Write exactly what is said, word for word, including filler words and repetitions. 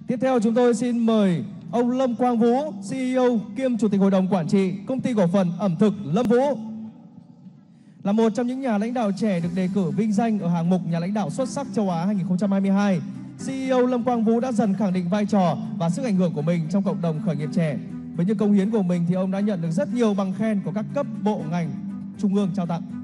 Tiếp theo chúng tôi xin mời ông Lâm Quang Vũ, xê e ô kiêm Chủ tịch Hội đồng Quản trị Công ty Cổ phần Ẩm thực Lâm Vũ. Là một trong những nhà lãnh đạo trẻ được đề cử vinh danh ở hạng mục nhà lãnh đạo xuất sắc châu Á hai nghìn không trăm hai mươi hai, xê e ô Lâm Quang Vũ đã dần khẳng định vai trò và sức ảnh hưởng của mình trong cộng đồng khởi nghiệp trẻ. Với những công hiến của mình thì ông đã nhận được rất nhiều bằng khen của các cấp bộ ngành trung ương trao tặng.